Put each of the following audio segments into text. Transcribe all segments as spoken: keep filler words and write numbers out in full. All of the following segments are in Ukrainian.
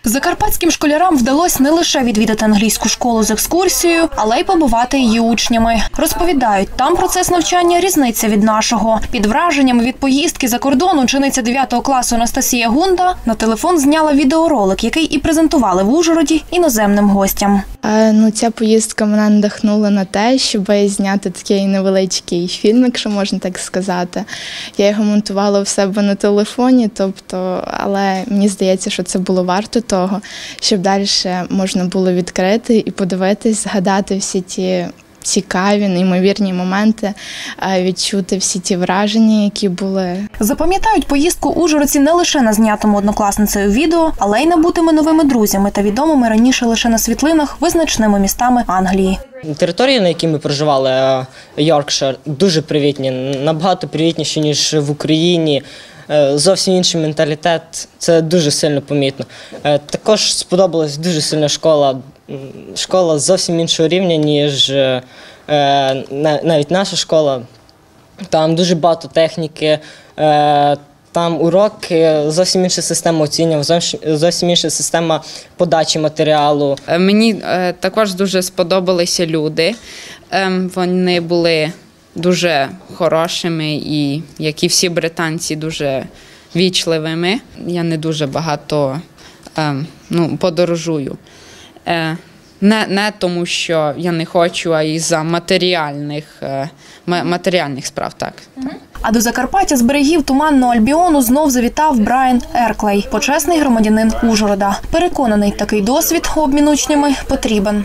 Закарпатським школярам вдалося не лише відвідати англійську школу з екскурсією, але й побувати її учнями. Розповідають, там процес навчання різниця від нашого. Під враженнями від поїздки за кордон учениця дев'ятого класу Анастасія Гунда на телефон зняла відеоролик, який і презентували в Ужгороді іноземним гостям. Ну, ця поїздка мене надихнула на те, щоб зняти такий невеличкий фільм, якщо можна так сказати. Я його монтувала в себе на телефоні, тобто, але мені здається, що це було варто того, щоб далі можна було відкрити і подивитись, згадати всі ті цікаві, неймовірні моменти, відчути всі ті враження, які були. Запам'ятають поїздку ужгородці не лише на знятому однокласницею відео, але й набутими новими друзями та відомими раніше лише на світлинах визначними містами Англії. Території, на якій ми проживали, Йоркшир, дуже привітні, набагато привітніші, ніж в Україні. Зовсім інший менталітет, це дуже сильно помітно. Також сподобалась дуже сильна школа, школа зовсім іншого рівня, ніж навіть наша школа. Там дуже багато техніки, там уроки, зовсім інша система оцінювання, зовсім інша система подачі матеріалу. Мені також дуже сподобалися люди, вони були дуже хорошими і, як і всі британці, дуже вічливими. Я не дуже багато ну, подорожую. Не, не тому, що я не хочу, а із-за матеріальних, матеріальних справ. Так. А до Закарпаття з берегів Туманного Альбіону знов завітав Брайан Ерклей, почесний громадянин Ужгорода. Переконаний, такий досвід обміну учнями потрібен.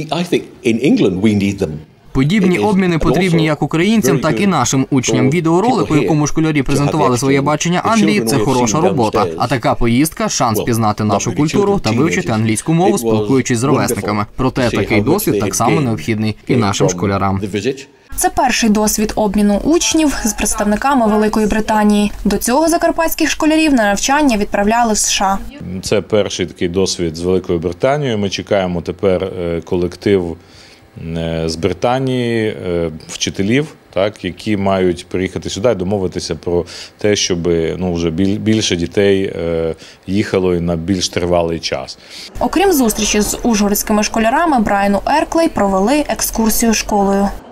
Подібні обміни потрібні як українцям, так і нашим учням. Відеоролик, у якому школярі презентували своє бачення Англії, це хороша робота. А така поїздка – шанс пізнати нашу культуру та вивчити англійську мову, спілкуючись з ровесниками. Проте такий досвід так само необхідний і нашим школярам. Це перший досвід обміну учнів з представниками Великої Британії. До цього закарпатських школярів на навчання відправляли в США. Це перший такий досвід з Великою Британією. Ми чекаємо тепер колектив з Британії, вчителів, так, які мають приїхати сюди і домовитися про те, щоб ну, вже більше дітей їхало і на більш тривалий час. Окрім зустрічі з ужгородськими школярами, Брайану Ерклей провели екскурсію школою.